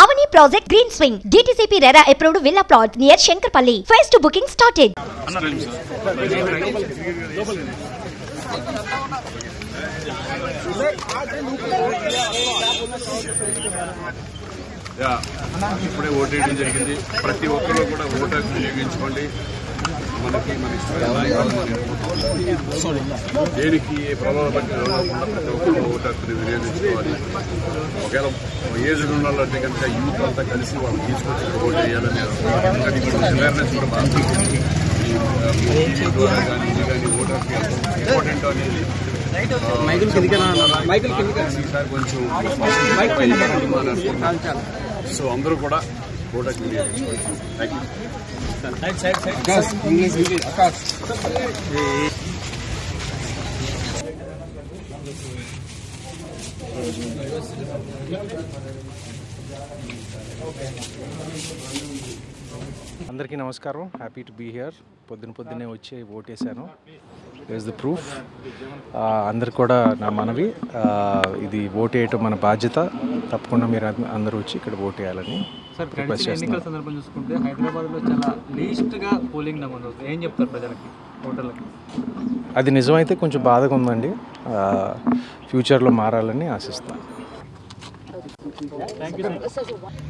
Avani Project Green Swing, DTCP RERA approved villa plot near Shankarpalli. Phase 2 booking started. ఇప్పుడే ఓటేయడం జరిగింది. ప్రతి ఒక్కరు కూడా ఓటు హక్కు వినియోగించుకోండి. మనకి మన దేనికి ప్రభావం లేకుండా ప్రతి ఒక్కరు ఓటు హక్కుని వినియోగించుకోవాలి. ఒకవేళ ఏజ్ ఉన్న వాళ్ళంటే కనుక యూత్ అంతా కలిసి వాళ్ళు తీసుకొచ్చి ఓటు వేయాలని అవేర్నెస్ కూడా బాగా టీవీ ద్వారా కానీ ఇది కానీ ఓటు హక్కు ఇంపార్టెంట్ అనేది ఈసారి కొంచెం సో అందరూ కూడా ఓటు హక్కు వినియోగించుకోవాలి. అందరికీ నమస్కారం. Happy to be here. పొద్దున్నే వచ్చి ఓటేశాను. Is the proof. అందరికి కూడా నా మనవి, ఇది ఓటేయటం మన బాధ్యత. తప్పకుండా మీరు అందరూ వచ్చి ఇక్కడ ఓటేయాలని రిక్వెస్ట్ చేస్తున్నాను. ఎన్నికల సందర్భం చూసుకుంటే హైదరాబాద్లో చాలా లీస్ట్గా పోలింగ్ నమోదు అవుతుంది. ఏం చెప్తారు ప్రజలకి, ఓటర్లకి? అది నిజమైతే కొంచెం బాధగా ఉందండి. ఫ్యూచర్లో మారాలని ఆశిస్తాను. Thank you sir.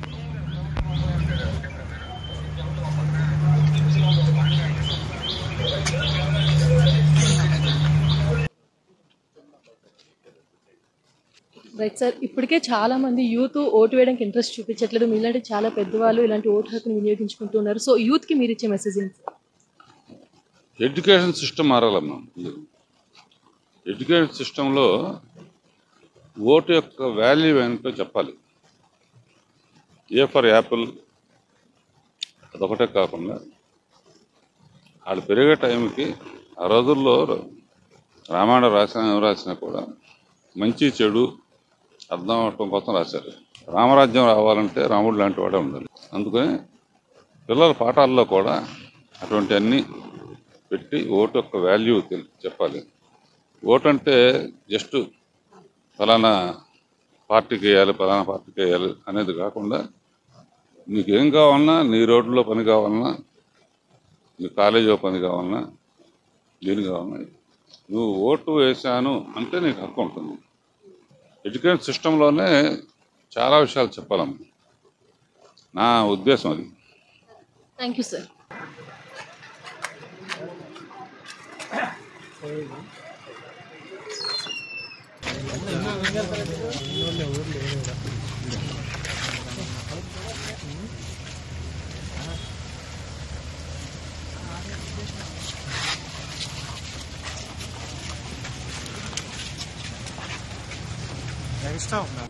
Right sir, ఇప్పటికే చాలా మంది యూత్ ఓటు వేయడానికి ఇంట్రెస్ట్ చూపించట్లేదు. మీలాంటి చాలా పెద్దవాళ్ళు ఇలాంటి ఓటు హక్కును వినియోగించుకుంటున్నారు. సో యూత్కి మీరు ఇచ్చే మెసేజ్ ఏంటి? ఎడ్యుకేషన్ సిస్టమ్ మారాలమ్మా. ఎడ్యుకేషన్ సిస్టంలో ఓటు యొక్క వాల్యూ ఏంటో చెప్పాలి. ఏ ఫర్ యాపిల్ అదొకటే కాకుండా వాళ్ళు పెరిగే టైంకి ఆ రోజుల్లో రామాయణ రాసినా కూడా మంచి చెడు అర్థం అవటం కోసం రాశారు. రామరాజ్యం రావాలంటే రాముడు లాంటి వాడే ఉండాలి. అందుకని పిల్లల పాఠాల్లో కూడా అటువంటి అన్నీ పెట్టి ఓటు యొక్క వాల్యూ చెప్పాలి. ఓటు అంటే జస్ట్ ఫలానా పార్టీకి వేయాలి, ఫలానా పార్టీకి వేయాలి అనేది కాకుండా నీకేం కావాలన్నా, నీ రోడ్లో పని కావాలన్నా, నీ కాలేజీలో పని కావాలన్నా, దీని కావాలన్నా నువ్వు ఓటు వేశాను అంటే నీకు హక్కు ఉంటుంది. ఎడ్యుకేషన్ సిస్టంలోనే చాలా విషయాలు చెప్పాలమ్మా. నా ఉద్దేశం అది. Thank you sir. Next up.